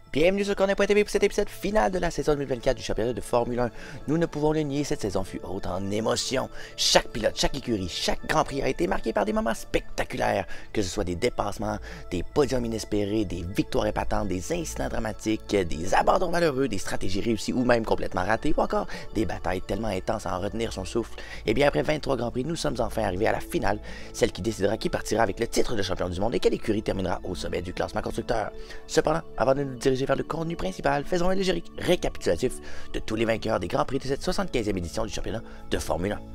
Bienvenue sur Corner.tv pour cet épisode final de la saison 2024 du championnat de Formule 1. Nous ne pouvons le nier, cette saison fut haute en émotion. Chaque pilote, chaque écurie, chaque Grand Prix a été marqué par des moments spectaculaires, que ce soit des dépassements, des podiums inespérés, des victoires épatantes, des incidents dramatiques, des abandons malheureux, des stratégies réussies ou même complètement ratées, ou encore des batailles tellement intenses à en retenir son souffle. Et bien après 23 Grands Prix, nous sommes enfin arrivés à la finale, celle qui décidera qui partira avec le titre de champion du monde et quelle écurie terminera au sommet du classement constructeur. Cependant, avant de nous diriger vers le contenu principal, faisons un léger récapitulatif de tous les vainqueurs des Grands Prix de cette 75e édition du championnat de Formule 1.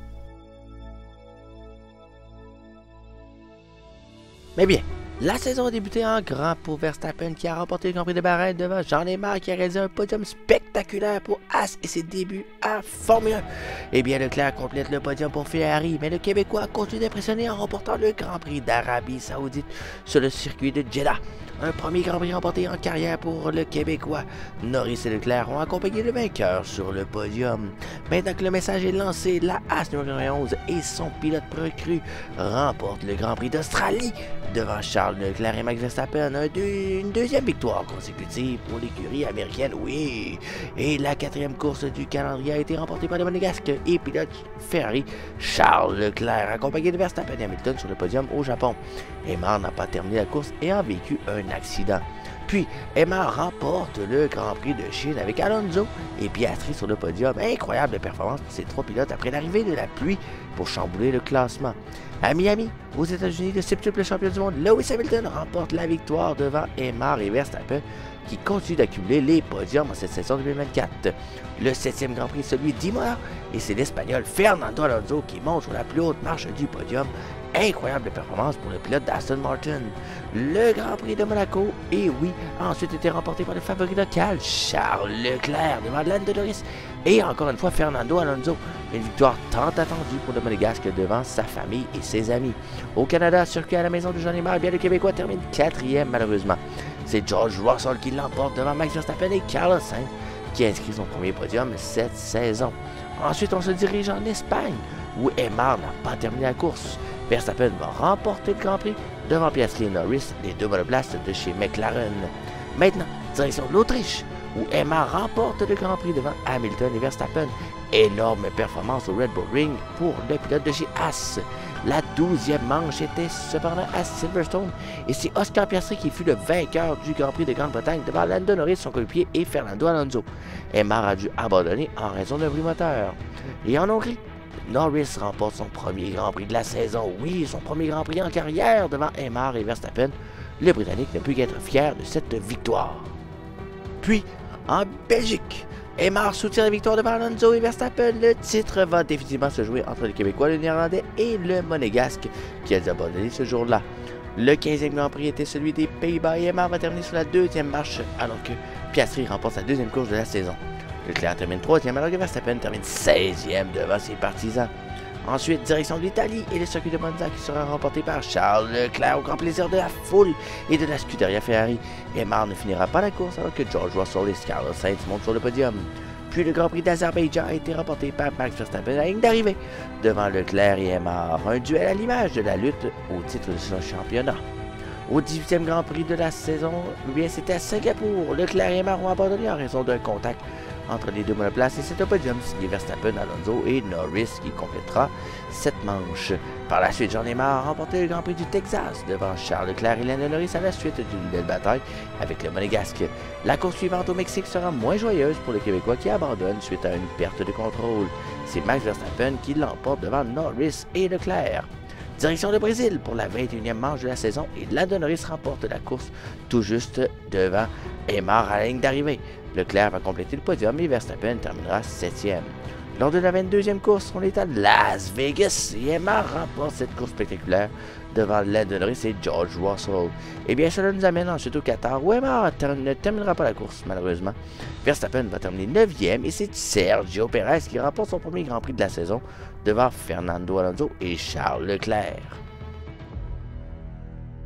Mais bien, la saison a débuté en grand pour Verstappen qui a remporté le Grand Prix de Bahreïn devant Jean Neymar qui a réalisé un podium spectaculaire pour Haas et ses débuts à Formule 1. Et bien Leclerc complète le podium pour Ferrari, mais le Québécois continue d'impressionner en remportant le Grand Prix d'Arabie Saoudite sur le circuit de Jeddah. Un premier Grand Prix remporté en carrière pour le Québécois. Norris et Leclerc ont accompagné le vainqueur sur le podium. Maintenant que le message est lancé, la Haas numéro 11 et son pilote recru remportent le Grand Prix d'Australie devant Charles Leclerc et Max Verstappen. Une deuxième victoire consécutive pour l'écurie américaine, oui. Et la quatrième course du calendrier a été remportée par le monégasque et pilote Ferrari Charles Leclerc, accompagné de Verstappen et Hamilton sur le podium au Japon. Aymar n'a pas terminé la course et a vécu un accident. Puis, Aymar remporte le Grand Prix de Chine avec Alonso et Piastri sur le podium. Incroyable performance pour ces trois pilotes après l'arrivée de la pluie pour chambouler le classement. À Miami, aux États-Unis, le septuple champion du monde Lewis Hamilton remporte la victoire devant Aymar et Verstappen qui continuent d'accumuler les podiums en cette saison 2024. Le 7e Grand Prix est celui d'Imola et c'est l'Espagnol Fernando Alonso qui monte sur la plus haute marche du podium. Incroyable performance pour le pilote d'Aston Martin. Le Grand Prix de Monaco, et oui, a ensuite été remporté par le favori local, Charles Leclerc, devant Lando Norris, et encore une fois Fernando Alonso. Une victoire tant attendue pour le Monégasque devant sa famille et ses amis. Au Canada, circuit à la maison de Jean Neymar, bien le Québécois termine 4e malheureusement. C'est George Russell qui l'emporte devant Max Verstappen et Carlos Sainz qui inscrit son premier podium cette saison. Ensuite, on se dirige en Espagne, où Aymar n'a pas terminé la course. Verstappen va remporter le Grand Prix devant Piastri et Norris, les deux monoplaces de chez McLaren. Maintenant, direction l'Autriche, où Aymar remporte le Grand Prix devant Hamilton et Verstappen. Énorme performance au Red Bull Ring pour le pilote de chez Haas. La 12e manche était cependant à Silverstone et c'est Oscar Piastri qui fut le vainqueur du Grand Prix de Grande-Bretagne devant Lando Norris, son coéquipier, et Fernando Alonso. Aymar a dû abandonner en raison d'un bruit moteur. Et en Hongrie, Norris remporte son premier Grand Prix de la saison. Oui, son premier Grand Prix en carrière devant Aymar et Verstappen. Le Britannique ne peut qu'être fier de cette victoire. Puis, en Belgique, Aymar soutient la victoire devant Alonso et Verstappen. Le titre va définitivement se jouer entre le Québécois, le Néerlandais et le Monégasque qui a dû abandonner ce jour-là. Le 15e Grand Prix était celui des Pays-Bas et Aymar va terminer sur la 2e marche alors que Piastri remporte sa 2e course de la saison. Leclerc termine 3e alors que Verstappen termine 16e devant ses partisans. Ensuite, direction de l'Italie et le circuit de Monza qui sera remporté par Charles Leclerc au grand plaisir de la foule et de la Scuderia Ferrari. Aymar ne finira pas la course alors que George Russell et Carlos Sainz montent sur le podium. Puis le Grand Prix d'Azerbaïdjan a été remporté par Max Verstappen à la ligne d'arrivée devant Leclerc et Aymar. Un duel à l'image de la lutte au titre de son championnat. Au 18e Grand Prix de la saison, bien c'était à Singapour. Leclerc et Aymar ont abandonné en raison d'un contact entre les deux monoplaces et c'est un podium signé Verstappen, Alonso et Norris qui complétera cette manche. Par la suite, Jean Neymar a remporté le Grand Prix du Texas devant Charles Leclerc et Lando Norris à la suite d'une belle bataille avec le Monégasque. La course suivante au Mexique sera moins joyeuse pour le Québécois qui abandonne suite à une perte de contrôle. C'est Max Verstappen qui l'emporte devant Norris et Leclerc. Direction le Brésil pour la 21e manche de la saison et Lando Norris remporte la course tout juste devant Aymar à la ligne d'arrivée. Leclerc va compléter le podium et Verstappen terminera 7e. Lors de la 22e course, on est à Las Vegas et Aymar remporte cette course spectaculaire devant Lando Norris et George Russell. Et bien cela nous amène ensuite au Qatar où Aymar ne terminera pas la course malheureusement. Verstappen va terminer 9e et c'est Sergio Pérez qui remporte son premier Grand Prix de la saison devant Fernando Alonso et Charles Leclerc.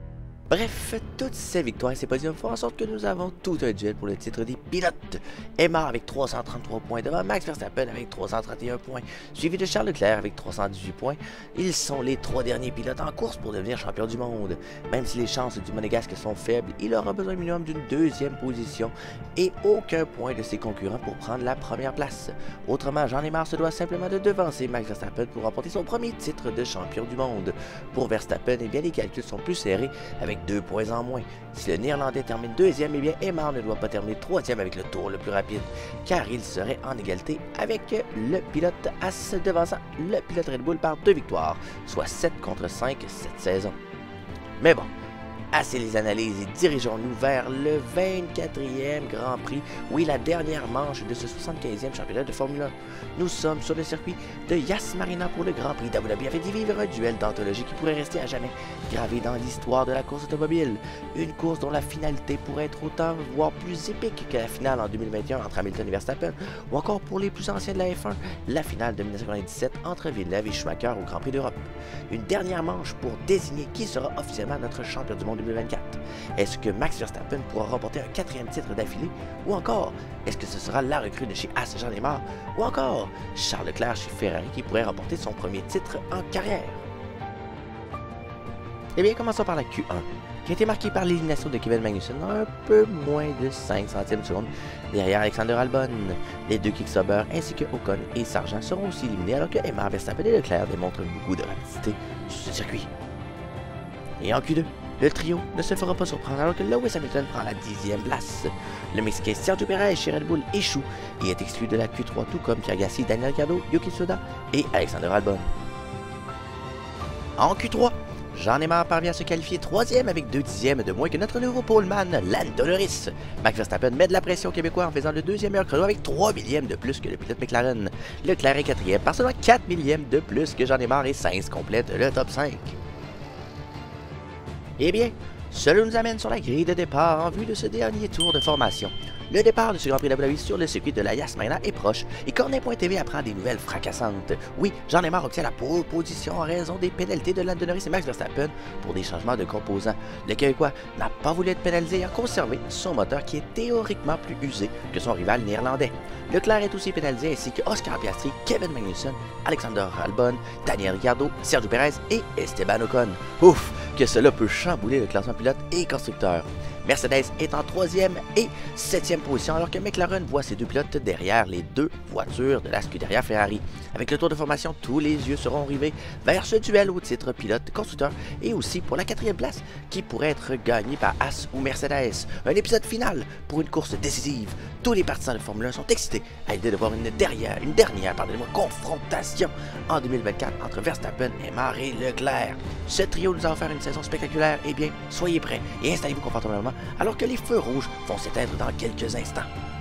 Bref, toutes ces victoires et ces podiums font en sorte que nous avons tout un duel pour le titre des pilotes. Emma avec 333 points devant Max Verstappen avec 331 points, suivi de Charles Leclerc avec 318 points. Ils sont les 3 derniers pilotes en course pour devenir champion du monde. Même si les chances du Monégasque sont faibles, il aura besoin minimum d'une deuxième position et aucun point de ses concurrents pour prendre la première place. Autrement, Jean-Némar se doit simplement de devancer Max Verstappen pour remporter son premier titre de champion du monde. Pour Verstappen, eh bien, les calculs sont plus serrés avec 2 points en moins. Si le Néerlandais termine deuxième, eh bien Emma ne doit pas terminer troisième avec le tour le plus rapide, car il serait en égalité avec le pilote As devançant le pilote Red Bull par 2 victoires, soit 7 contre 5 cette saison. Mais bon, assez les analyses et dirigeons-nous vers le 24e Grand Prix, oui, la dernière manche de ce 75e championnat de Formule 1. Nous sommes sur le circuit de Yas Marina pour le Grand Prix d'Abu Dhabi afin d'y vivre un duel d'anthologie qui pourrait rester à jamais gravé dans l'histoire de la course automobile. Une course dont la finalité pourrait être autant, voire plus épique que la finale en 2021 entre Hamilton et Verstappen, ou encore pour les plus anciens de la F1, la finale de 1997 entre Villeneuve et Schumacher au Grand Prix d'Europe. Une dernière manche pour désigner qui sera officiellement notre champion du monde 2024. Est-ce que Max Verstappen pourra remporter un 4e titre d'affilée? Ou encore, est-ce que ce sera la recrue de chez As Jean-Némar? Ou encore, Charles Leclerc chez Ferrari qui pourrait remporter son premier titre en carrière? Eh bien, commençons par la Q1, qui a été marquée par l'élimination de Kevin Magnussen un peu moins de 5 centièmes de seconde derrière Alexander Albon. Les deux Quicksilver ainsi que Ocon et Sargent seront aussi éliminés alors que Emma, Verstappen et Leclerc démontrent beaucoup de rapidité sur ce circuit. Et en Q2, le trio ne se fera pas surprendre alors que Lewis Hamilton prend la 10e place. Le Mexicain Sergio Perez chez Red Bull échoue et est exclu de la Q3 tout comme Pierre Gasly, Daniel Ricciardo, Yuki Tsunoda et Alexander Albon. En Q3, Jean-Némar parvient à se qualifier 3e avec 2 dixièmes de moins que notre nouveau poleman, Lando Norris. Max Verstappen met de la pression au Québécois en faisant le 2e meilleur chrono avec 3 millièmes de plus que le pilote McLaren. Leclerc est 4e par seulement 4 millièmes de plus que Jean-Némar et Sainz complète le top 5. Eh bien, cela nous amène sur la grille de départ en vue de ce dernier tour de formation. Le départ de ce Grand Prix d'Abu Dhabi sur le circuit de la Yas Marina est proche et Cornet.tv apprend des nouvelles fracassantes. Oui, Jean-Némar obtient la pole position en raison des pénalités de Lando Norris et Max Verstappen pour des changements de composants. Le Québécois n'a pas voulu être pénalisé et a conservé son moteur qui est théoriquement plus usé que son rival néerlandais. Leclerc est aussi pénalisé ainsi que Oscar Piastri, Kevin Magnussen, Alexander Albon, Daniel Ricciardo, Sergio Perez et Esteban Ocon. Ouf, que cela peut chambouler le classement pilote et constructeur. Mercedes est en 3e et 7e position alors que McLaren voit ses deux pilotes derrière les deux voitures de la Scuderia Ferrari. Avec le tour de formation, tous les yeux seront rivés vers ce duel au titre pilote-constructeur et aussi pour la 4e place qui pourrait être gagnée par As ou Mercedes. Un épisode final pour une course décisive. Tous les partisans de Formule 1 sont excités à l'idée de voir une dernière confrontation en 2024 entre Verstappen, Emma et Leclerc. Ce trio nous a offert une saison spectaculaire. Eh bien, soyez prêts et installez-vous confortablement alors que les feux rouges vont s'éteindre dans quelques instants.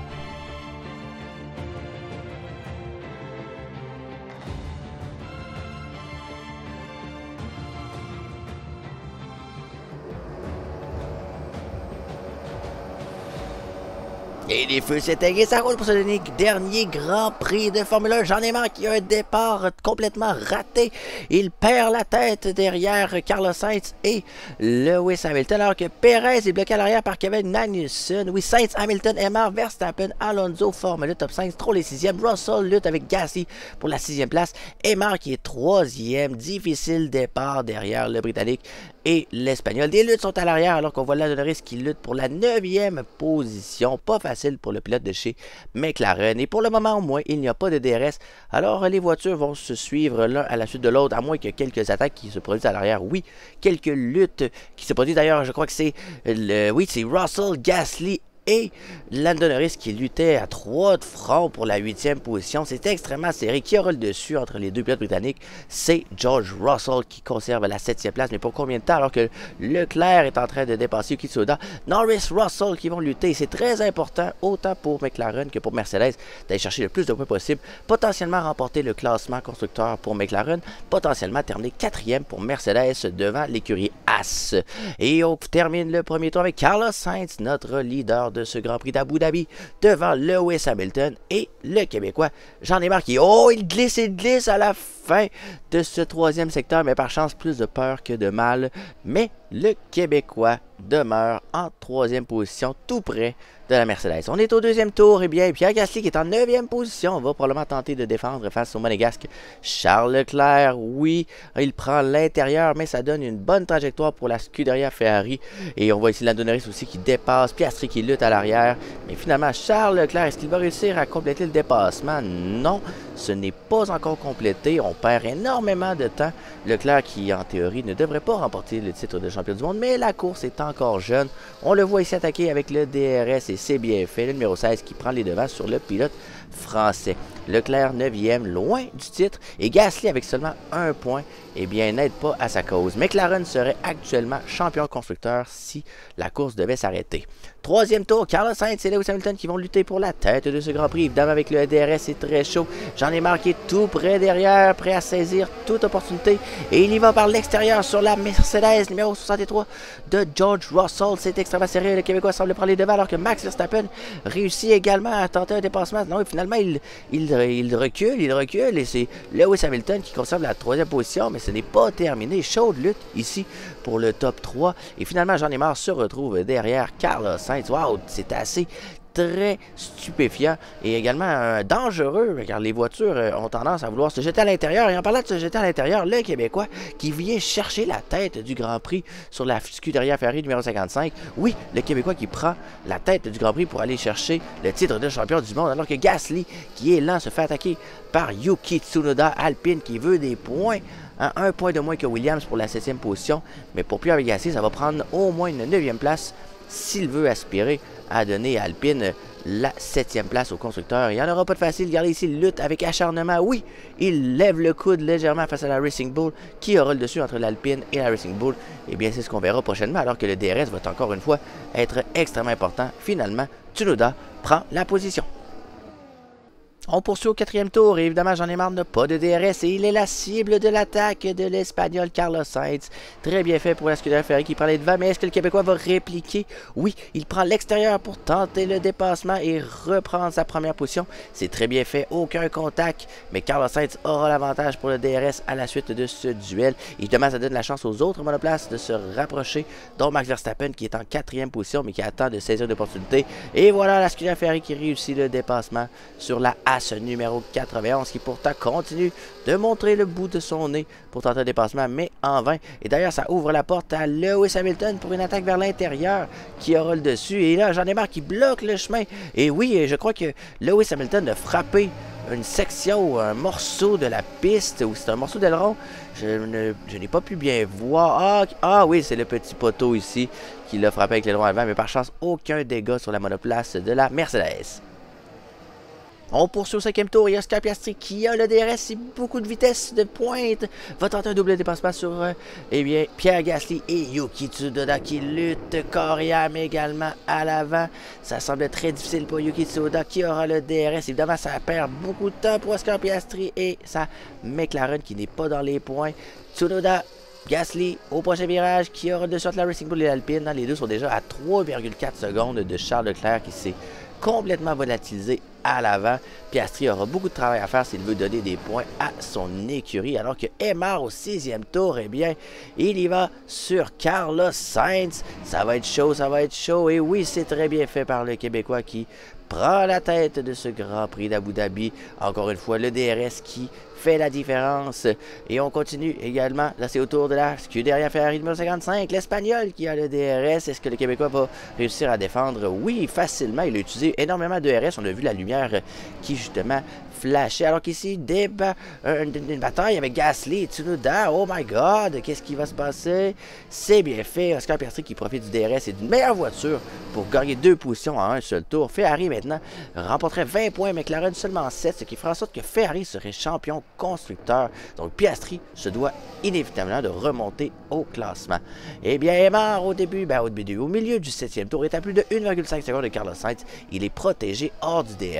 Et les feux s'éteignent et ça roule pour ce dernier Grand Prix de Formule 1. Jean-Némar qui a un départ complètement raté. Il perd la tête derrière Carlos Sainz et Lewis Hamilton alors que Perez est bloqué à l'arrière par Kevin Magnussen. Oui, Sainz, Hamilton, Emma, Verstappen, Alonso forment le top 5. Stroll est 6e. Russell lutte avec Gasly pour la 6e place. Emma qui est 3e. Difficile départ derrière le Britannique et l'Espagnol. Des luttes sont à l'arrière alors qu'on voit Lando Norris qui lutte pour la 9e position. Pas facile pour le pilote de chez McLaren. Et pour le moment au moins, il n'y a pas de DRS. Alors les voitures vont se suivre l'un à la suite de l'autre, à moins que quelques attaques qui se produisent à l'arrière. Oui, quelques luttes qui se produisent d'ailleurs. Je crois que c'est c'est Russell, Gasly et Lando Norris qui luttait à 3 de front pour la 8e position. C'était extrêmement serré. Qui aura le dessus entre les deux pilotes britanniques? C'est George Russell qui conserve la 7e place. Mais pour combien de temps? Alors que Leclerc est en train de dépasser Yuki Tsunoda. Norris, Russell qui vont lutter. C'est très important, autant pour McLaren que pour Mercedes, d'aller chercher le plus de points possible. Potentiellement remporter le classement constructeur pour McLaren. Potentiellement terminer 4e pour Mercedes devant l'écurie As. Et on termine le premier tour avec Carlos Sainz, notre leader de ce Grand Prix d'Abu Dhabi, devant Lewis Hamilton et le Québécois Jean-Némar qui, il glisse à la fin de ce 3e secteur, mais par chance plus de peur que de mal. Mais le Québécois demeure en 3e position, tout près de la Mercedes. On est au 2e tour, et bien Pierre Gasly qui est en 9e position va probablement tenter de défendre face au Monégasque Charles Leclerc. Oui, il prend l'intérieur, mais ça donne une bonne trajectoire pour la Scuderia Ferrari. Et on voit ici Lando Norris aussi qui dépasse, Piastri qui lutte à l'arrière. Mais finalement, Charles Leclerc, est-ce qu'il va réussir à compléter le dépassement? Non, ce n'est pas encore complété. On perd énormément de temps. Leclerc qui, en théorie, ne devrait pas remporter le titre de champion du monde, mais la course est encore jeune. On le voit ici attaquer avec le DRS et c'est bien fait. Le numéro 16 qui prend les devants sur le pilote français. Leclerc 9e, loin du titre, et Gasly avec seulement 1 point, eh bien n'aide pas à sa cause. McLaren serait actuellement champion constructeur si la course devait s'arrêter. 3e tour, Carlos Sainz et Lewis Hamilton qui vont lutter pour la tête de ce Grand Prix. Évidemment avec le DRS, c'est très chaud. J'en ai marqué tout près derrière, prêt à saisir toute opportunité. Et il y va par l'extérieur sur la Mercedes numéro 63 de George Russell. C'est extrêmement serré. Le Québécois semble prendre les devants alors que Max Verstappen réussit également à tenter un dépassement. Non, finalement, il recule et c'est Lewis Hamilton qui conserve la 3e position, mais ce n'est pas terminé. Chaude lutte ici pour le top 3 et finalement Jean Neymar se retrouve derrière Carlos Sainz. Wow, c'est assez très stupéfiant et également dangereux car les voitures ont tendance à vouloir se jeter à l'intérieur. Et en parlant de se jeter à l'intérieur, le Québécois qui vient chercher la tête du Grand Prix sur la Scuderia Ferrari numéro 55. Oui, le Québécois qui prend la tête du Grand Prix pour aller chercher le titre de champion du monde alors que Gasly, qui est lent, se fait attaquer par Yuki Tsunoda, Alpine, qui veut des points. 1 point de moins que Williams pour la 7e position. Mais pour Pierre Gasly, ça va prendre au moins une 9e place s'il veut aspirer à donner à Alpine la 7e place au constructeur. Il n'y en aura pas de facile. Regardez ici, il lutte avec acharnement. Oui, il lève le coude légèrement face à la Racing Bull qui aura le dessus entre l'Alpine et la Racing Bull. Et bien, c'est ce qu'on verra prochainement alors que le DRS va encore une fois être extrêmement important. Finalement, Tsunoda prend la position. On poursuit au 4e tour et évidemment Jean Neymar n'a pas de DRS et il est la cible de l'attaque de l'Espagnol Carlos Sainz. Très bien fait pour la Scuderia Ferrari qui prend les devants, mais est-ce que le Québécois va répliquer? Oui, il prend l'extérieur pour tenter le dépassement et reprendre sa première position. C'est très bien fait, aucun contact, mais Carlos Sainz aura l'avantage pour le DRS à la suite de ce duel. Évidemment, ça donne la chance aux autres monoplaces de se rapprocher, dont Max Verstappen qui est en 4e position mais qui attend de saisir l'opportunité. Et voilà la Scuderia Ferrari qui réussit le dépassement sur la ce numéro 91 qui pourtant continue de montrer le bout de son nez pour tenter un dépassement, mais en vain. Et d'ailleurs, ça ouvre la porte à Lewis Hamilton pour une attaque vers l'intérieur qui aura le dessus. Et là, Jean Neymar qui bloque le chemin. Et oui, je crois que Lewis Hamilton a frappé une section ou un morceau de la piste, ou c'est un morceau d'aileron. Je n'ai pas pu bien voir. Ah oui, c'est le petit poteau ici qui l'a frappé avec l'aileron avant, mais par chance, aucun dégât sur la monoplace de la Mercedes. On poursuit au 5e tour et Oscar Piastri qui a le DRS et beaucoup de vitesse de pointe va tenter un double dépassement sur eh bien, Pierre Gasly et Yuki Tsunoda qui luttent corps et âme également à l'avant. Ça semble très difficile pour Yuki Tsunoda qui aura le DRS. Évidemment, ça perd beaucoup de temps pour Oscar Piastri et sa McLaren qui n'est pas dans les points. Tsunoda, Gasly au prochain virage qui aura de sorte la Racing Bull et l'Alpine. Les deux sont déjà à 3,4 secondes de Charles Leclerc qui s'est complètement volatilisé à l'avant. Piastri aura beaucoup de travail à faire s'il veut donner des points à son écurie. Alors que Aymar au 6e tour, eh bien, il y va sur Carlos Sainz. Ça va être chaud, ça va être chaud. Et oui, c'est très bien fait par le Québécois qui prend la tête de ce Grand Prix d'Abu Dhabi. Encore une fois, le DRS qui fait la différence. Et on continue également. Là, c'est au tour de la Scuderia Ferrari numéro 55. L'Espagnol qui a le DRS. Est-ce que le Québécois va réussir à défendre? Oui, facilement. Il a utilisé énormément de DRS. On a vu la lumière qui, justement, flashait. Alors qu'ici, une bataille avec Gasly et Tsunoda. Oh my God! Qu'est-ce qui va se passer? C'est bien fait. Oscar Piastri qui profite du DRS et d'une meilleure voiture pour gagner 2 positions en un seul tour. Ferrari, maintenant, remporterait 20 points. McLaren seulement 7, ce qui fera en sorte que Ferrari serait champion constructeur. Donc Piastri se doit inévitablement de remonter au classement. Eh bien, Aymar au milieu du 7e tour est à plus de 1,5 secondes de Carlos Sainz. Il est protégé hors du DRS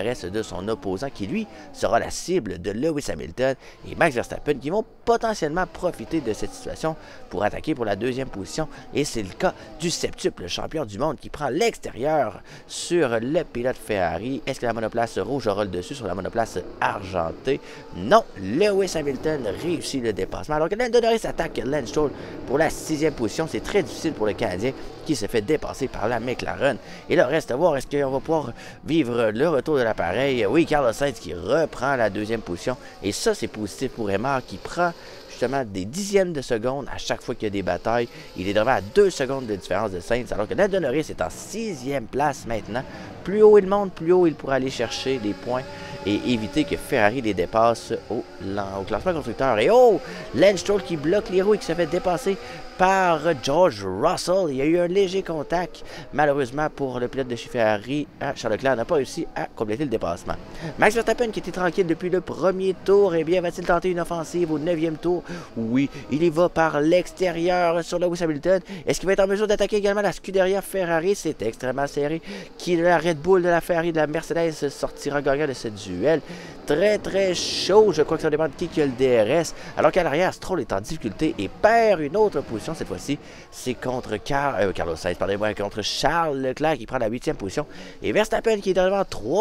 DRS de son opposant qui, lui, sera la cible de Lewis Hamilton et Max Verstappen qui vont potentiellement profiter de cette situation pour attaquer pour la deuxième position. Et c'est le cas du septuple champion du monde qui prend l'extérieur sur le pilote Ferrari. Est-ce que la monoplace rouge aura le dessus sur la monoplace argentée? Non, Lewis Hamilton réussit le dépassement. Alors que Lando Norris attaque Lance Stroll pour la 6e position. C'est très difficile pour le Canadien qui se fait dépasser par la McLaren. Et là, reste à voir, est-ce qu'on va pouvoir vivre le retour de l'appareil? Oui, Carlos Sainz qui reprend la 2e position. Et ça, c'est positif pour Aymar qui prend justement des dixièmes de seconde à chaque fois qu'il y a des batailles. Il est vraiment à 2 secondes de différence de Sainz, alors que Lando Norris est en 6e place maintenant. Plus haut il monte, plus haut il pourra aller chercher des points et éviter que Ferrari les dépasse au classement constructeur. Et oh, Lance Stroll qui bloque les roues et qui se fait dépasser par George Russell. Il y a eu un léger contact. Malheureusement pour le pilote de chez Ferrari, Charles Leclerc n'a pas réussi à compléter le dépassement. Max Verstappen qui était tranquille depuis le premier tour, eh bien va-t-il tenter une offensive au 9e tour? Oui, il y va par l'extérieur sur Lewis Hamilton. Est-ce qu'il va être en mesure d'attaquer également la Scuderia Ferrari? C'est extrêmement serré. Qui de la Red Bull, de la Ferrari, de la Mercedes sortira gagnant de ce duel? Très très chaud. Je crois que ça dépend de qui a le DRS. Alors qu'à l'arrière, Stroll est en difficulté et perd une autre position. Cette fois-ci, c'est contre Carlos Sainz, pardonnez-moi, contre Charles Leclerc qui prend la 8e position. Et Verstappen qui est arrivé en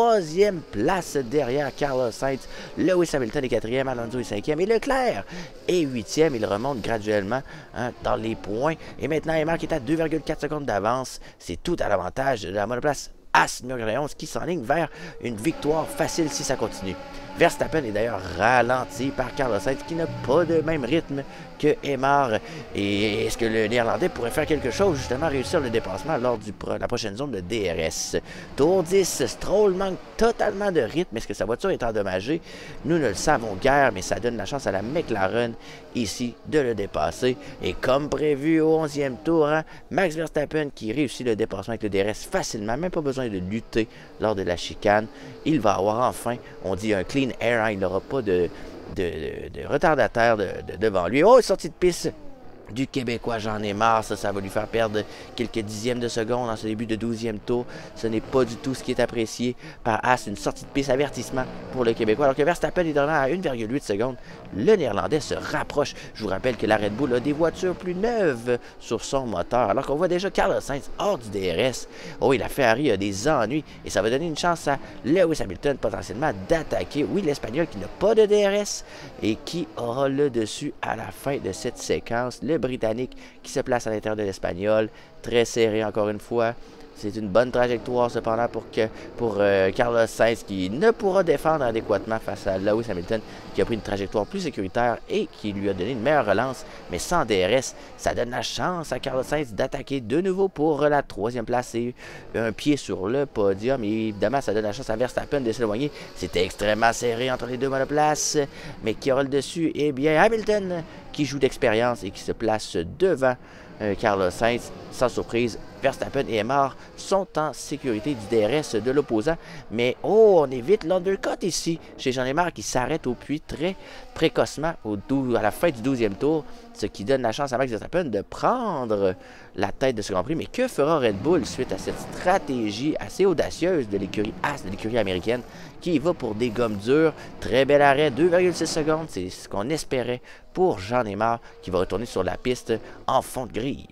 3e place derrière Carlos Sainz. Lewis Hamilton est 4e, Alonso est 5e. Et Leclerc est 8e. Il remonte graduellement dans les points. Et maintenant, Aymar qui est à 2,4 secondes d'avance. C'est tout à l'avantage de la monoplace As numéro 11 qui s'enligne vers une victoire facile si ça continue. Verstappen est d'ailleurs ralenti par Carlos Sainz qui n'a pas de même rythme que Aymar. Et est-ce que le Néerlandais pourrait faire quelque chose, justement réussir le dépassement lors de la prochaine zone de DRS? Tour 10, Stroll manque totalement de rythme. Est-ce que sa voiture est endommagée? Nous ne le savons guère, mais ça donne la chance à la McLaren ici de le dépasser. Et comme prévu au 11e tour, Max Verstappen qui réussit le dépassement avec le DRS facilement, même pas besoin de lutter lors de la chicane. Il va avoir enfin, on dit un clean air, il n'aura pas de retardataire devant lui. Oh, sortie de piste du Québécois, j'en ai marre, ça va lui faire perdre quelques dixièmes de seconde en ce début de 12e tour. Ce n'est pas du tout ce qui est apprécié par As, une sortie de piste avertissement pour le Québécois, alors que Verstappen est vraiment à 1,8 secondes. Le Néerlandais se rapproche. Je vous rappelle que la Red Bull a des voitures plus neuves sur son moteur, alors qu'on voit déjà Carlos Sainz hors du DRS. Oh, et la Ferrari a des ennuis, et ça va donner une chance à Lewis Hamilton potentiellement d'attaquer. Oui, l'Espagnol qui n'a pas de DRS et qui aura le dessus à la fin de cette séquence. Le Britannique qui se place à l'intérieur de l'Espagnol, très serré encore une fois. C'est une bonne trajectoire cependant pour Carlos Sainz qui ne pourra défendre adéquatement face à Lewis Hamilton qui a pris une trajectoire plus sécuritaire et qui lui a donné une meilleure relance, mais sans DRS. Ça donne la chance à Carlos Sainz d'attaquer de nouveau pour la 3e place et un pied sur le podium. Et évidemment, ça donne la chance à Verstappen de s'éloigner. C'était extrêmement serré entre les deux monoplaces, mais qui aura le dessus? Eh bien, Hamilton qui joue d'expérience et qui se place devant Carlos Sainz. Sans surprise, Verstappen et Aymar sont en sécurité du DRS de l'opposant. Mais oh, on évite l'undercut ici chez Jean Aymar qui s'arrête au puits très précocement à la fin du 12e tour, ce qui donne la chance à Max Verstappen de prendre la tête de ce Grand Prix. Mais que fera Red Bull suite à cette stratégie assez audacieuse de l'écurie As, de l'écurie américaine, qui va pour des gommes dures? Très bel arrêt, 2,6 secondes, c'est ce qu'on espérait pour Jean Aymar qui va retourner sur la piste en fond de grille.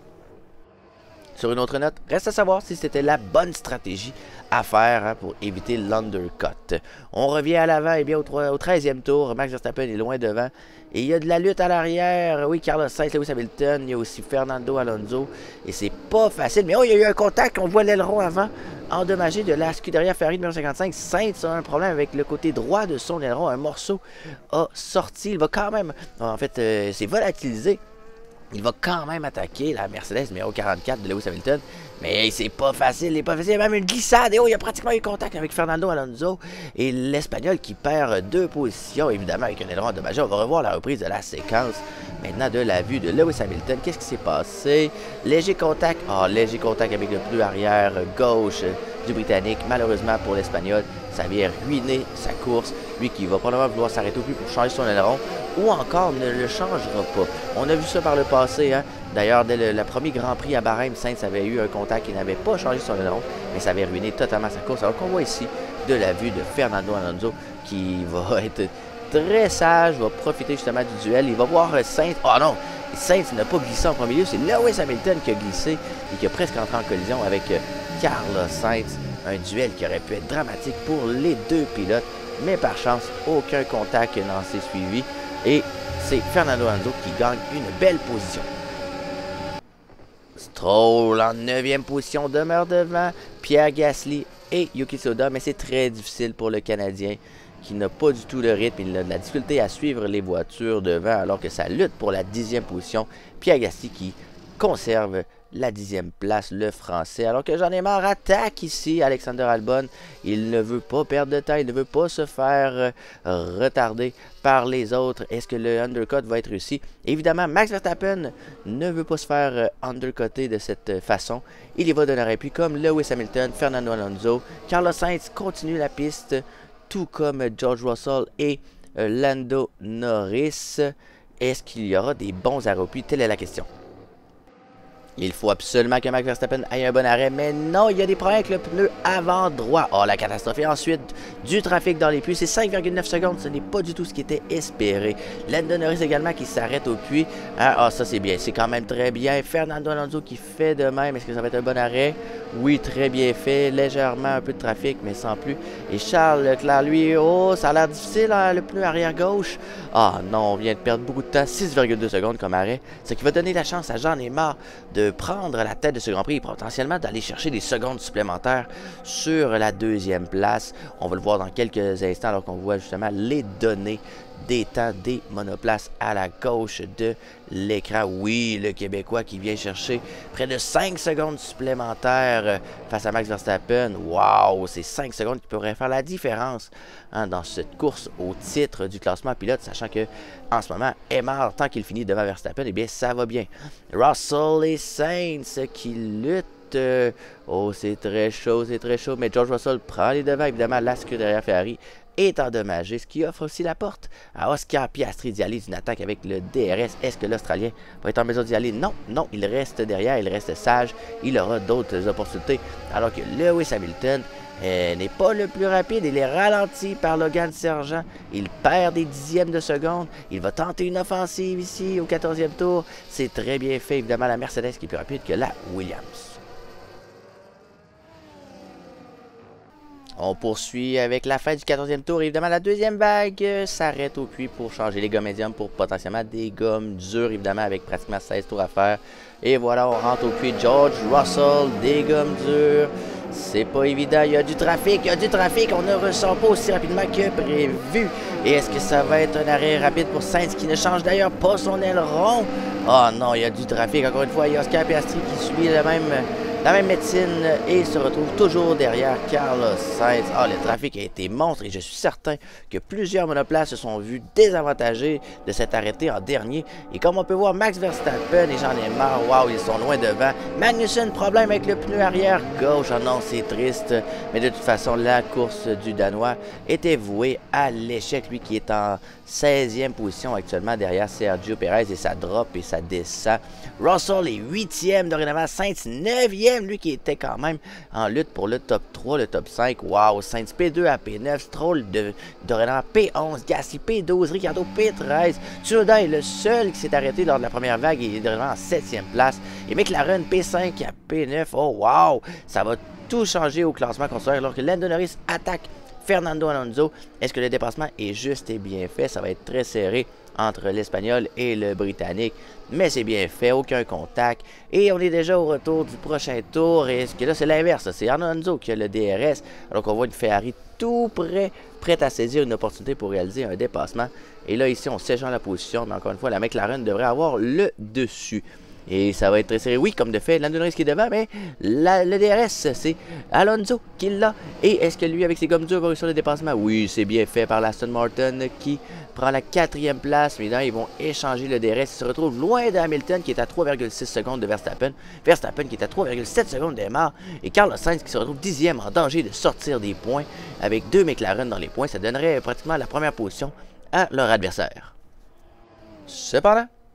Sur une autre note, reste à savoir si c'était la bonne stratégie à faire pour éviter l'undercut. On revient à l'avant, et bien au 13e tour, Max Verstappen est loin devant. Et il y a de la lutte à l'arrière. Oui, Carlos Sainz, Lewis Hamilton, il y a aussi Fernando Alonso. Et c'est pas facile. Mais oh, il y a eu un contact, on voit l'aileron avant endommagé de la Scuderia Ferrari numéro 55. Sainz a un problème avec le côté droit de son aileron. Un morceau a sorti. Il va quand même, en fait, c'est volatilisé. Il va quand même attaquer la Mercedes numéro 44 de Lewis Hamilton. Mais c'est pas facile, il y a même une glissade. Et oh, il y a pratiquement eu contact avec Fernando Alonso. Et l'Espagnol qui perd 2 positions, évidemment avec un aileron endommagé. On va revoir la reprise de la séquence. Maintenant, de la vue de Lewis Hamilton, qu'est-ce qui s'est passé? Léger contact. Léger contact avec le pneu arrière gauche du Britannique. Malheureusement pour l'Espagnol, ça vient ruiner sa course. Lui qui va probablement vouloir s'arrêter au plus pour changer son aileron. Ou encore ne le changera pas. On a vu ça par le passé, D'ailleurs, dès le premier Grand Prix à Bahreïn, Sainz avait eu un contact qui n'avait pas changé son aileron, mais ça avait ruiné totalement sa course. Alors qu'on voit ici de la vue de Fernando Alonso qui va être très sage, va profiter justement du duel. Il va voir Sainz. Oh non! Sainz n'a pas glissé en premier lieu, c'est Lewis Hamilton qui a glissé et qui a presque entré en collision avec Carlos Sainz. Un duel qui aurait pu être dramatique pour les deux pilotes, mais par chance, aucun contact n'en s'est suivi. Et c'est Fernando Alonso qui gagne une belle position. Stroll en 9e position demeure devant Pierre Gasly et Yuki Tsunoda, mais c'est très difficile pour le Canadien qui n'a pas du tout le rythme. Il a de la difficulté à suivre les voitures devant alors que ça lutte pour la 10e position. Pierre Gasly qui conserve la 10e place, le Français. Alors que Jean Aymar attaque ici Alexander Albon. Il ne veut pas perdre de temps, il ne veut pas se faire retarder par les autres. Est-ce que le undercut va être réussi? Évidemment, Max Verstappen ne veut pas se faire undercutter de cette façon. Il y va d'un arrêt puis comme Lewis Hamilton, Fernando Alonso. Carlos Sainz continue la piste, tout comme George Russell et Lando Norris. Est-ce qu'il y aura des bons arrêts? Telle est la question. Il faut absolument que Max Verstappen ait un bon arrêt, mais non, il y a des problèmes avec le pneu avant droit. Oh, la catastrophe. Et ensuite, du trafic dans les puits. C'est 5,9 secondes. Ce n'est pas du tout ce qui était espéré. Lando Norris également qui s'arrête au puits. Ah, ça c'est bien. C'est quand même très bien. Fernando Alonso qui fait de même. Est-ce que ça va être un bon arrêt? Oui, très bien fait. Légèrement un peu de trafic, mais sans plus. Et Charles Leclerc, lui, oh, ça a l'air difficile, hein, le pneu arrière gauche. Ah non, on vient de perdre beaucoup de temps. 6,2 secondes comme arrêt. Ce qui va donner la chance à Jean Aymar de prendre la tête de ce Grand Prix et potentiellement d'aller chercher des secondes supplémentaires sur la 2e place. On va le voir dans quelques instants alors qu'on voit justement les données des temps des monoplaces à la gauche de l'écran. Oui, le Québécois qui vient chercher près de 5 secondes supplémentaires face à Max Verstappen. Wow, c'est 5 secondes qui pourraient faire la différence dans cette course au titre du classement pilote, sachant que en ce moment, Aymar, tant qu'il finit devant Verstappen, eh bien ça va bien. Russell et Sainz qui luttent. Oh, c'est très chaud, mais George Russell prend les devants, évidemment, la scuderia Ferrari est endommagé, ce qui offre aussi la porte à Oscar Piastri d'y aller d'une attaque avec le DRS. Est-ce que l'Australien va être en mesure d'y aller? Non, non, il reste derrière, il reste sage, il aura d'autres opportunités, alors que Lewis Hamilton n'est pas le plus rapide, il est ralenti par Logan Sargent, il perd des dixièmes de seconde, il va tenter une offensive ici au 14e tour, c'est très bien fait, évidemment la Mercedes qui est plus rapide que la Williams. On poursuit avec la fin du 14e tour. Évidemment, la deuxième vague s'arrête au puits pour changer les gommes médiums pour potentiellement des gommes dures, évidemment, avec pratiquement 16 tours à faire. Et voilà, on rentre au puits. George Russell, des gommes dures. C'est pas évident. Il y a du trafic, On ne ressort pas aussi rapidement que prévu. Et est-ce que ça va être un arrêt rapide pour Sainz qui ne change d'ailleurs pas son aileron? Oh non, il y a du trafic. Encore une fois, il y a Oscar Piastri qui suit la même médecine et se retrouve toujours derrière Carlos Sainz. Ah, le trafic a été monstre et je suis certain que plusieurs monoplaces se sont vus désavantagés de cet arrêté en dernier. Et comme on peut voir, Max Verstappen et Jean Aymar, waouh, ils sont loin devant. Magnussen, problème avec le pneu arrière gauche. Ah non, c'est triste. Mais de toute façon, la course du Danois était vouée à l'échec. Lui qui est en 16e position actuellement derrière Sergio Perez et ça drop et ça descend. Russell est 8e dorénavant, Sainz 9e, lui qui était quand même en lutte pour le top 3, le top 5. Wow, Sainz P2 à P9, Stroll dorénavant P11, Gasly P12, Ricciardo P13. Tsunoda est le seul qui s'est arrêté lors de la première vague et il est dorénavant en 7e place. Et McLaren P5 à P9. Oh wow, ça va tout changer au classement constructeur alors que Lando Norris attaque Fernando Alonso. Est-ce que le dépassement est juste et bien fait? Ça va être très serré entre l'Espagnol et le Britannique. Mais c'est bien fait, aucun contact. Et on est déjà au retour du prochain tour. Et ce que là, c'est l'inverse. C'est Alonso qui a le DRS. Alors qu'on voit une Ferrari tout prête à saisir une opportunité pour réaliser un dépassement. Et là, ici, on s'échange la position. Mais encore une fois, la McLaren devrait avoir le dessus. Et ça va être très serré. Oui, comme de fait, Lando Norris qui est devant, mais le DRS, c'est Alonso qui l'a. Et est-ce que lui, avec ses gommes dures, va réussir le dépassement? Oui, c'est bien fait par l'Aston Martin qui prend la 4e place. Mais là, ils vont échanger le DRS. Ils se retrouvent loin de Hamilton qui est à 3,6 secondes de Verstappen. Verstappen qui est à 3,7 secondes d'Aymar. Et Carlos Sainz qui se retrouve 10e en danger de sortir des points. Avec 2 McLaren dans les points, ça donnerait pratiquement la première position à leur adversaire. Cependant,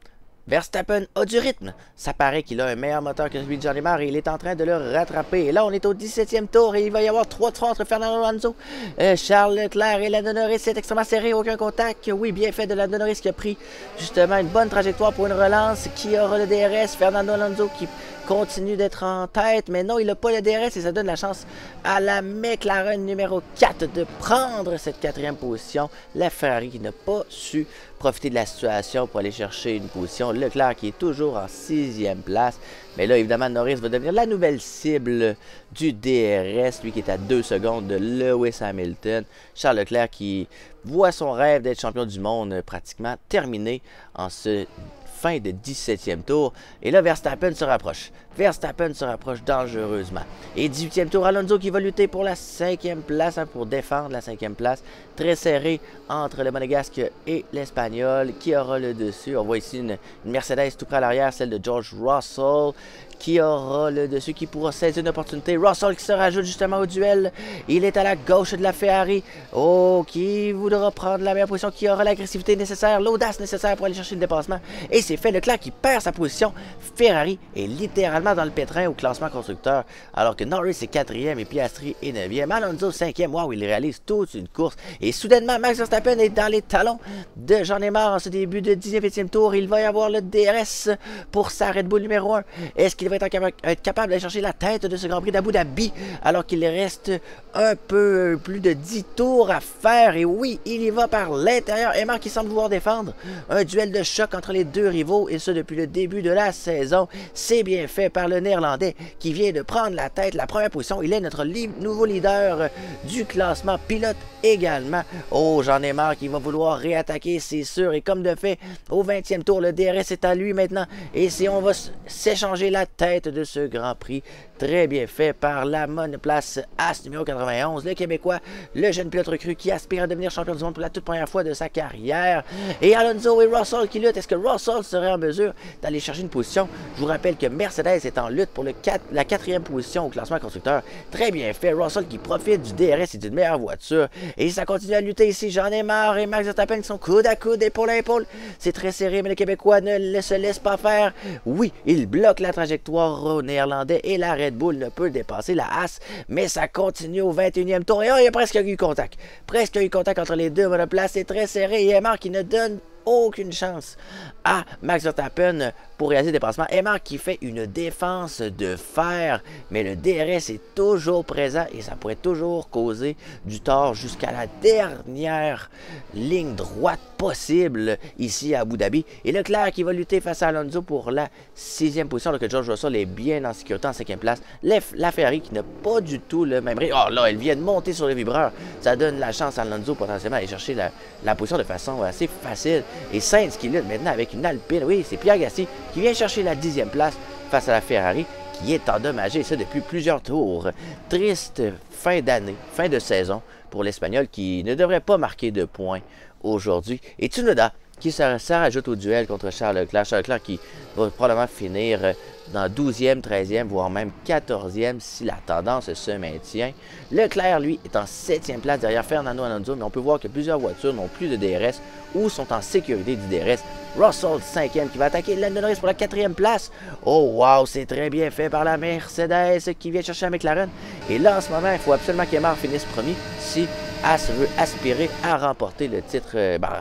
Verstappen a du rythme. Ça paraît qu'il a un meilleur moteur que celui de Johnny Marr et il est en train de le rattraper. Et là, on est au 17e tour et il va y avoir 3 de front entre Fernando Alonso, Charles Leclerc et Lando Norris. C'est extrêmement serré, aucun contact. Oui, bien fait de Lando Norris qui a pris justement une bonne trajectoire pour une relance. Qui aura le DRS? Fernando Alonso qui continue d'être en tête, mais non, il n'a pas le DRS et ça donne la chance à la McLaren numéro 4 de prendre cette 4e position. La Ferrari qui n'a pas su profiter de la situation pour aller chercher une position. Leclerc qui est toujours en 6e place. Mais là, évidemment, Norris va devenir la nouvelle cible du DRS, lui qui est à 2 secondes de Lewis Hamilton. Charles Leclerc qui voit son rêve d'être champion du monde pratiquement terminé en ce fin de 17e tour. Et là, Verstappen se rapproche. Verstappen se rapproche dangereusement. Et 18e tour, Alonso qui va lutter pour la 5e place, pour défendre la 5e place. Très serré entre le Monégasque et l'Espagnol. Qui aura le dessus? On voit ici une Mercedes tout près à l'arrière, celle de George Russell. Qui aura le dessus, qui pourra saisir une opportunité. Russell qui se rajoute justement au duel. Il est à la gauche de la Ferrari. Oh, qui voudra prendre la meilleure position, qui aura l'agressivité nécessaire, l'audace nécessaire pour aller chercher le dépassement. Et c'est fait, Leclerc qui perd sa position. Ferrari est littéralement dans le pétrin au classement constructeur, alors que Norris est 4e et Piastri est 9e. Alonso 5e, wow, il réalise toute une course. Et soudainement, Max Verstappen est dans les talons de Johnny Marr en ce début de 19e tour. Il va y avoir le DRS pour sa Red Bull numéro 1. Est-ce qu'il va être capable d'aller chercher la tête de ce Grand Prix d'Abu Dhabi alors qu'il reste un peu plus de 10 tours à faire? Et oui, il y va par l'intérieur. Emma qui semble vouloir défendre un duel de choc entre les deux rivaux et ce depuis le début de la saison. C'est bien fait par le Néerlandais qui vient de prendre la tête, la première position. Il est notre nouveau leader du classement pilote également. Oh, j'en ai marre qui va vouloir réattaquer, c'est sûr. Et comme de fait, au 20e tour, le DRS est à lui maintenant. Et si on va s'échanger la tête de ce Grand Prix, très bien fait par la monoplace As numéro 91, le Québécois, le jeune pilote recru qui aspire à devenir champion du monde pour la toute première fois de sa carrière. Et Alonso et Russell qui luttent. Est-ce que Russell serait en mesure d'aller chercher une position? Je vous rappelle que Mercedes est en lutte pour la 4e position au classement constructeur. Très bien fait. Russell qui profite du DRS et d'une meilleure voiture. Et ça continue à lutter ici. J'en ai marre. Et Max Verstappen qui sont coude à coude, épaule à épaule. C'est très serré, mais le Québécois ne se laisse pas faire. Oui, il bloque la trajectoire au Néerlandais et la Red Bull ne peut dépasser la Haas, mais ça continue au 21e tour. Et oh, il y a presque eu contact. Presque eu contact entre les deux monoplaces. C'est très serré. Et Emma qui ne donne aucune chance à Max Verstappen pour réaliser le dépassement. Emma qui fait une défense de fer, mais le DRS est toujours présent et ça pourrait toujours causer du tort jusqu'à la dernière ligne droite possible ici à Abu Dhabi. Et Leclerc qui va lutter face à Alonso pour la 6e position, alors que George Russell est bien en sécurité en 5e place. La Ferrari qui n'a pas du tout le même rythme. Oh là, elle vient de monter sur le vibreur. Ça donne la chance à Alonso potentiellement d'aller chercher la position de façon assez facile. Et Sainz qui lutte maintenant avec une Alpine. Oui, c'est Pierre Gasly qui vient chercher la 10e place face à la Ferrari qui est endommagée, ça depuis plusieurs tours. Triste fin d'année, fin de saison pour l'Espagnol qui ne devrait pas marquer de points aujourd'hui. Et Tsunoda qui se rajoute au duel contre Charles Leclerc. Charles Leclerc qui va probablement finir dans 12e, 13e, voire même 14e si la tendance se maintient. Leclerc, lui, est en 7e place derrière Fernando Alonso, mais on peut voir que plusieurs voitures n'ont plus de DRS ou sont en sécurité du DRS. Russell, 5e, qui va attaquer Lando Norris pour la 4e place. Oh, wow, c'est très bien fait par la Mercedes qui vient chercher la McLaren. Et là, en ce moment, il faut absolument qu'Emar finisse premier si As veut aspirer à remporter le titre,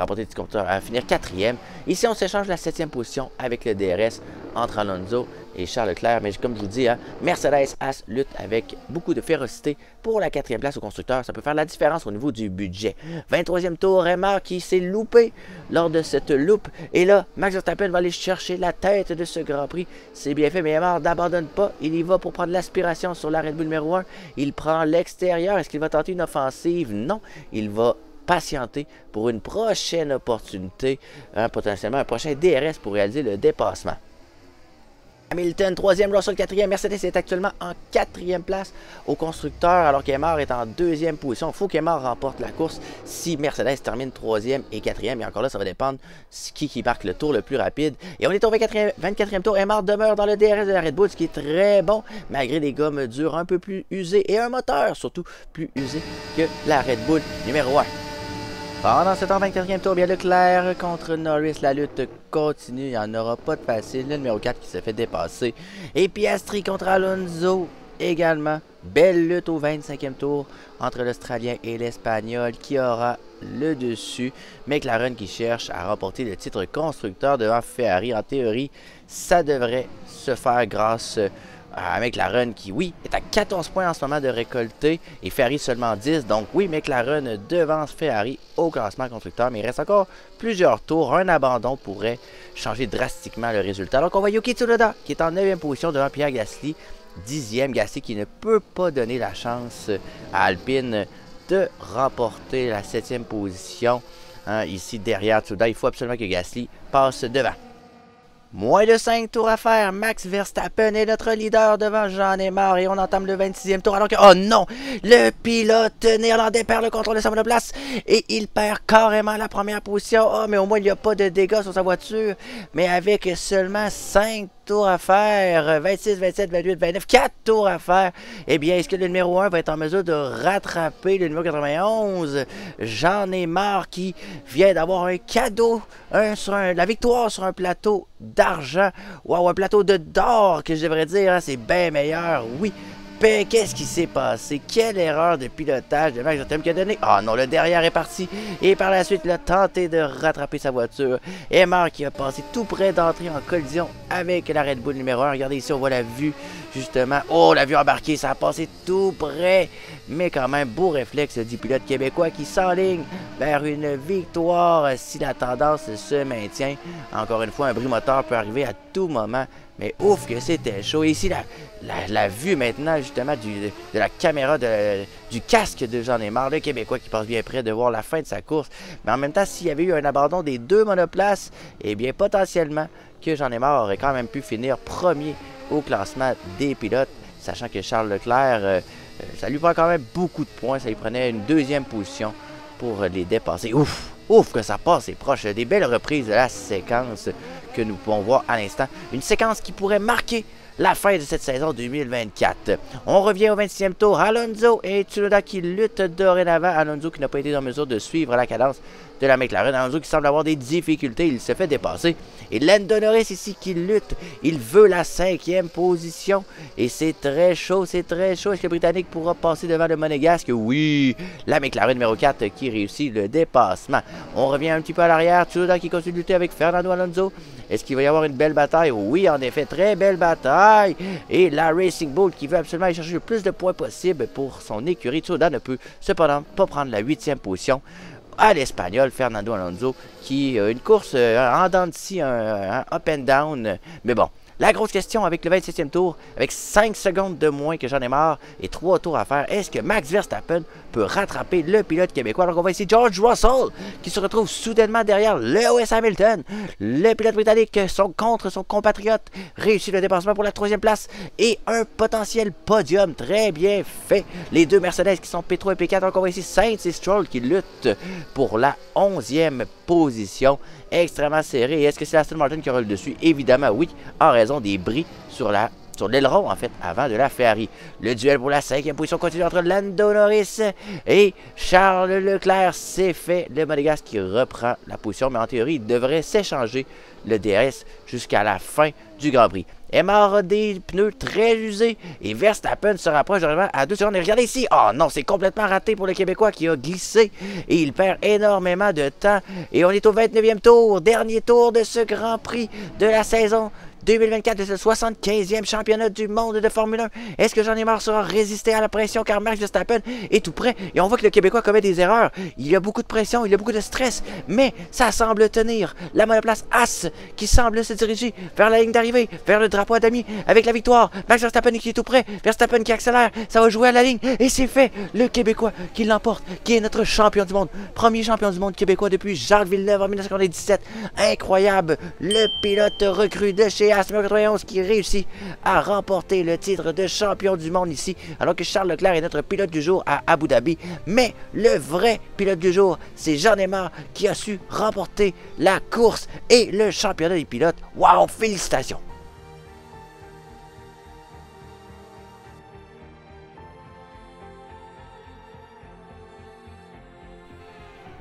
à finir 4e. Ici, on s'échange la 7e position avec le DRS entre Alonso et Charles Leclerc. Mais comme je vous dis, Mercedes As lutte avec beaucoup de férocité pour la 4e place au constructeur. Ça peut faire la différence au niveau du budget. 23e tour, Emma qui s'est loupé lors de cette loupe. Et là, Max Verstappen va aller chercher la tête de ce Grand Prix. C'est bien fait, mais Emma n'abandonne pas. Il y va pour prendre l'aspiration sur la Red Bull numéro 1. Il prend l'extérieur. Est-ce qu'il va tenter une offensive? Non. Il va patienter pour une prochaine opportunité, potentiellement un prochain DRS pour réaliser le dépassement. Hamilton, 3e, Russell 4e, Mercedes est actuellement en 4e place au constructeur alors qu'Emar est en 2e position. Il faut qu'Emar remporte la course si Mercedes termine 3e et 4e. Et encore là, ça va dépendre qui marque le tour le plus rapide. Et on est au 24e tour. Emar demeure dans le DRS de la Red Bull, ce qui est très bon malgré des gommes dures un peu plus usées et un moteur surtout plus usé que la Red Bull numéro 1. Pendant ce temps, 24e tour, bien Leclerc contre Norris, la lutte continue, il n'y en aura pas de facile. Le numéro 4 qui se fait dépasser. Et Piastri contre Alonso également. Belle lutte au 25e tour entre l'Australien et l'Espagnol qui aura le dessus. McLaren qui cherche à remporter le titre constructeur devant Ferrari. En théorie, ça devrait se faire grâce à McLaren qui, oui, est à 14 points en ce moment de récolter et Ferrari seulement 10. Donc oui, McLaren devance Ferrari au classement constructeur, mais il reste encore plusieurs tours. Un abandon pourrait changer drastiquement le résultat. Donc on voit Yuki Tsunoda qui est en 9e position devant Pierre Gasly. 10e, Gasly qui ne peut pas donner la chance à Alpine de remporter la 7e position. Ici derrière Tsunoda, il faut absolument que Gasly passe devant. Moins de 5 tours à faire. Max Verstappen est notre leader devant Jean-Neymar et on entame le 26e tour alors que... Oh non! Le pilote néerlandais perd le contrôle de sa monoplace et il perd carrément la première position. Oh, mais au moins il n'y a pas de dégâts sur sa voiture. Mais avec seulement 5 tours à faire, 26, 27, 28, 29, 4 tours à faire, eh bien, est-ce que le numéro 1 va être en mesure de rattraper le numéro 91? Jean-Neymar qui vient d'avoir un cadeau, la victoire sur un plateau d'argent, ou un plateau d'or, que je devrais dire, hein, c'est bien meilleur, oui. Qu'est-ce qui s'est passé? Quelle erreur de pilotage de Max Verstappen qui a donné? Ah non, le derrière est parti. Et par la suite, il a tenté de rattraper sa voiture. Emma qui a passé tout près d'entrer en collision avec la Red Bull numéro 1. Regardez ici, on voit la vue, justement. Oh, la vue embarquée, ça a passé tout près. Mais quand même, beau réflexe du pilote québécois qui s'enligne vers une victoire si la tendance se maintient. Encore une fois, un bris moteur peut arriver à tout moment. Mais ouf que c'était chaud. Et ici, la vue maintenant, justement, de la caméra, du casque de Jean-Neymar, le Québécois qui passe bien près de voir la fin de sa course. Mais en même temps, s'il y avait eu un abandon des deux monoplaces, eh bien, potentiellement, que Jean-Neymar aurait quand même pu finir premier au classement des pilotes, sachant que Charles Leclerc, ça lui prend quand même beaucoup de points. Ça lui prenait une 2e position pour les dépasser. Ouf! Ouf que ça passe, c'est proche. Des belles reprises de la séquence que nous pouvons voir à l'instant. Une séquence qui pourrait marquer la fin de cette saison 2024. On revient au 26e tour. Alonso et Tsunoda qui luttent dorénavant. Alonso qui n'a pas été en mesure de suivre la cadence de la McLaren. Alonso qui semble avoir des difficultés. Il se fait dépasser. Et Lando Norris ici qui lutte. Il veut la 5e position. Et c'est très chaud, c'est très chaud. Est-ce que le Britannique pourra passer devant le Monégasque? Oui, la McLaren numéro 4 qui réussit le dépassement. On revient un petit peu à l'arrière. Tsunoda qui continue de lutter avec Fernando Alonso. Est-ce qu'il va y avoir une belle bataille? Oui, en effet, très belle bataille. Et la Racing Bull qui veut absolument aller chercher le plus de points possible pour son écurie. Tsunoda ne peut cependant pas prendre la 8e position. À l'Espagnol, Fernando Alonso, qui a une course en dents de scie, un up and down. Mais bon, la grosse question avec le 27e tour, avec 5 secondes de moins que Jean-Neymar et 3 tours à faire, est-ce que Max Verstappen peut rattraper le pilote québécois? Alors qu'on va ici George Russell qui se retrouve soudainement derrière Lewis Hamilton. Le pilote britannique contre son compatriote réussit le dépassement pour la 3e place et un potentiel podium très bien fait. Les deux Mercedes qui sont P3 et P4. Alors qu'on va ici Sainz et Stroll qui luttent pour la 11e position. Extrêmement serré. Est-ce que c'est Aston Martin qui aura le dessus? Évidemment oui, en raison des bris sur l'aileron, en fait, avant de la Ferrari. Le duel pour la 5e position continue entre Lando Norris et Charles Leclerc. C'est fait. Le Monégasque qui reprend la position, mais en théorie, il devrait s'échanger le DRS jusqu'à la fin du Grand Prix. Emma a des pneus très usés et Verstappen se rapproche vraiment à 2 secondes. Et regardez ici, oh non, c'est complètement raté pour le Québécois qui a glissé et il perd énormément de temps. Et on est au 29e tour, dernier tour de ce Grand Prix de la saison 2024 de ce 75e championnat du monde de Formule 1. Est-ce que Jean-Neymar saura résister à la pression car Max Verstappen est tout prêt? Et on voit que le Québécois commet des erreurs. Il y a beaucoup de pression, il y a beaucoup de stress, mais ça semble tenir. La monoplace As qui semble se diriger vers la ligne d'arrivée, vers le drapeau à demi avec la victoire. Max Verstappen qui est tout prêt, Verstappen qui accélère, ça va jouer à la ligne et c'est fait. Le Québécois qui l'emporte, qui est notre champion du monde. Premier champion du monde québécois depuis Jacques Villeneuve en 1997. Incroyable. Le pilote recru de chez As 91 qui réussit à remporter le titre de champion du monde ici, alors que Charles Leclerc est notre pilote du jour à Abu Dhabi. Mais le vrai pilote du jour, c'est Jean-Neymar qui a su remporter la course et le championnat des pilotes. Waouh, félicitations!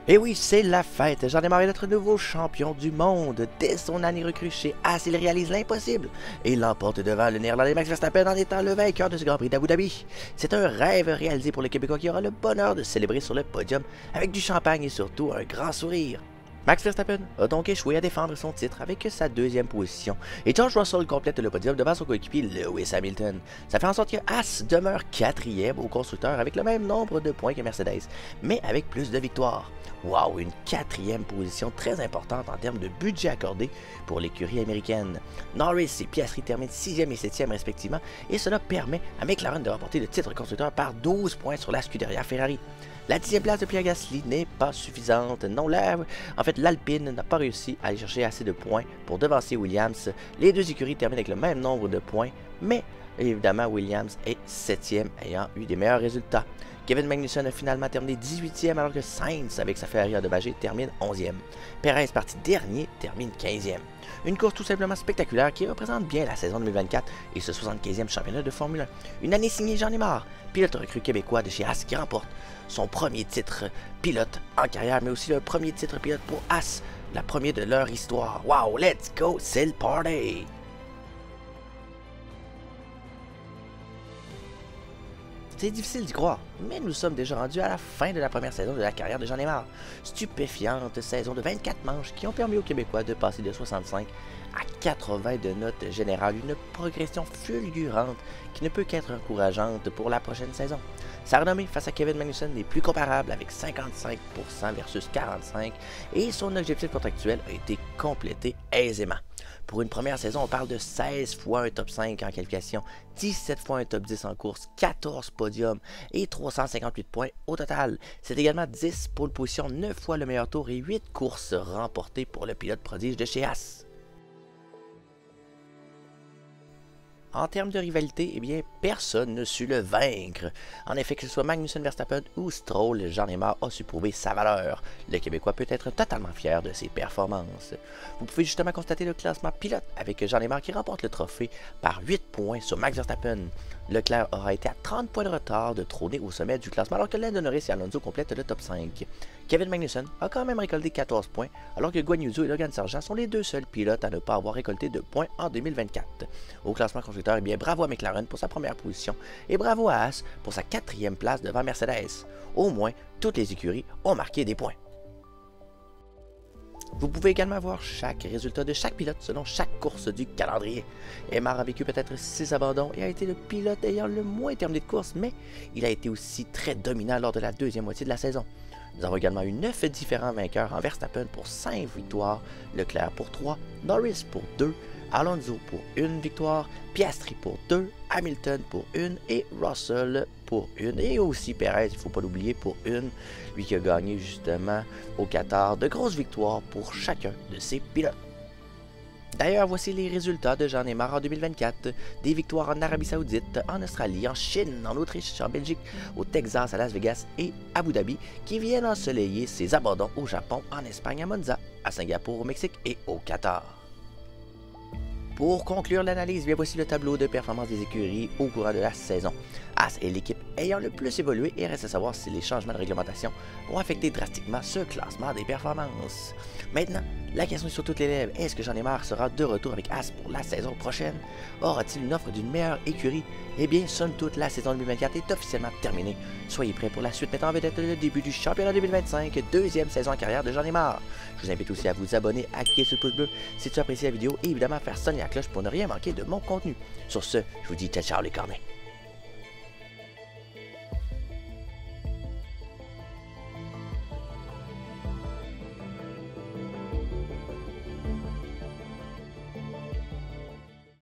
Et oui, c'est la fête. J'en ai marre d'être nouveau champion du monde. Dès son année recrue chez As, il réalise l'impossible et l'emporte devant le Néerlandais Max Verstappen en étant le vainqueur de ce Grand Prix d'Abu Dhabi. C'est un rêve réalisé pour le Québécois qui aura le bonheur de célébrer sur le podium avec du champagne et surtout un grand sourire. Max Verstappen a donc échoué à défendre son titre avec sa deuxième position et George Russell complète le podium devant son coéquipier Lewis Hamilton. Ça fait en sorte que As demeure quatrième au constructeur avec le même nombre de points que Mercedes, mais avec plus de victoires. Wow, une quatrième position très importante en termes de budget accordé pour l'écurie américaine. Norris et Piastri terminent 6e et 7e respectivement et cela permet à McLaren de remporter le titre constructeur par 12 points sur la Scuderia Ferrari. La 10e place de Pierre Gasly n'est pas suffisante. Non, l'Alpine n'a pas réussi à aller chercher assez de points pour devancer Williams. Les deux écuries terminent avec le même nombre de points, mais évidemment Williams est 7e ayant eu des meilleurs résultats. Kevin Magnussen a finalement terminé 18e alors que Sainz, avec sa Ferrari endommagée, termine 11e. Perez, parti dernier, termine 15e. Une course tout simplement spectaculaire qui représente bien la saison 2024 et ce 75e championnat de Formule 1. Une année signée Jean Némar, pilote recrue québécois de chez As qui remporte son premier titre pilote en carrière, mais aussi le premier titre pilote pour As, la première de leur histoire. Wow, let's go, c'est le party! C'est difficile d'y croire, mais nous sommes déjà rendus à la fin de la première saison de la carrière de Jean Némar. Stupéfiante saison de 24 manches qui ont permis aux Québécois de passer de 65 à 80 de note générale, une progression fulgurante qui ne peut qu'être encourageante pour la prochaine saison. Sa renommée face à Kevin Magnussen n'est plus comparable avec 55% versus 45% et son objectif contractuel a été complété aisément. Pour une première saison, on parle de 16 fois un top 5 en qualification, 17 fois un top 10 en course, 14 podiums et 358 points au total. C'est également 10 pole positions, 9 fois le meilleur tour et 8 courses remportées pour le pilote prodige de chez As. En termes de rivalité, eh bien, personne ne sut le vaincre. En effet, que ce soit Magnussen, Verstappen ou Stroll, Jean Némar a su prouver sa valeur. Le Québécois peut être totalement fier de ses performances. Vous pouvez justement constater le classement pilote avec Jean Némar qui remporte le trophée par 8 points sur Max Verstappen. Leclerc aura été à 30 points de retard de trôner au sommet du classement alors que Lando Norris et Alonso complètent le top 5. Kevin Magnussen a quand même récolté 14 points alors que Guan Yu Zhou et Logan Sargeant sont les deux seuls pilotes à ne pas avoir récolté de points en 2024. Au classement constructeur, eh bien, bravo à McLaren pour sa première position et bravo à As pour sa 4e place devant Mercedes. Au moins, toutes les écuries ont marqué des points. Vous pouvez également voir chaque résultat de chaque pilote selon chaque course du calendrier. Aymar a vécu peut-être 6 abandons et a été le pilote ayant le moins terminé de course, mais il a été aussi très dominant lors de la deuxième moitié de la saison. Nous avons également eu 9 différents vainqueurs en Verstappen pour 5 victoires, Leclerc pour 3, Norris pour 2, Alonso pour 1 victoire, Piastri pour 2, Hamilton pour 1 et Russell pour 1. Et aussi Perez, il ne faut pas l'oublier, pour 1, lui qui a gagné justement au Qatar de grosses victoires pour chacun de ses pilotes. D'ailleurs, voici les résultats de Jean Némar en 2024. Des victoires en Arabie Saoudite, en Australie, en Chine, en Autriche, en Belgique, au Texas, à Las Vegas et Abu Dhabi, qui viennent ensoleiller ses abandons au Japon, en Espagne, à Monza, à Singapour, au Mexique et au Qatar. Pour conclure l'analyse, bien voici le tableau de performance des écuries au courant de la saison. As est l'équipe ayant le plus évolué et reste à savoir si les changements de réglementation vont affecter drastiquement ce classement des performances. Maintenant, la question est sur toutes les lèvres, est-ce que Jean Némar sera de retour avec As pour la saison prochaine? Aura-t-il une offre d'une meilleure écurie? Eh bien, somme toute, la saison 2024 est officiellement terminée. Soyez prêts pour la suite mettant en vedette le début du championnat 2025, deuxième saison en carrière de Jean Némar. Je vous invite aussi à vous abonner, à cliquer sur le pouce bleu si tu apprécies la vidéo et évidemment à faire sonner la cloche pour ne rien manquer de mon contenu. Sur ce, je vous dis ciao ciao les cornets.